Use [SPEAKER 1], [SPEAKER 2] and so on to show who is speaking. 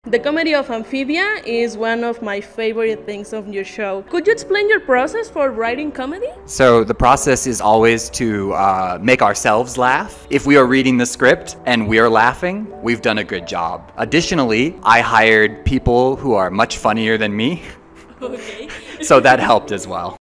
[SPEAKER 1] The comedy of Amphibia is one of my favorite things of your show. Could you explain your process for writing comedy?
[SPEAKER 2] So the process is always to make ourselves laugh. If we are reading the script and we are laughing, we've done a good job. Additionally, I hired people who are much funnier than me,
[SPEAKER 1] Okay.
[SPEAKER 2] so that helped as well.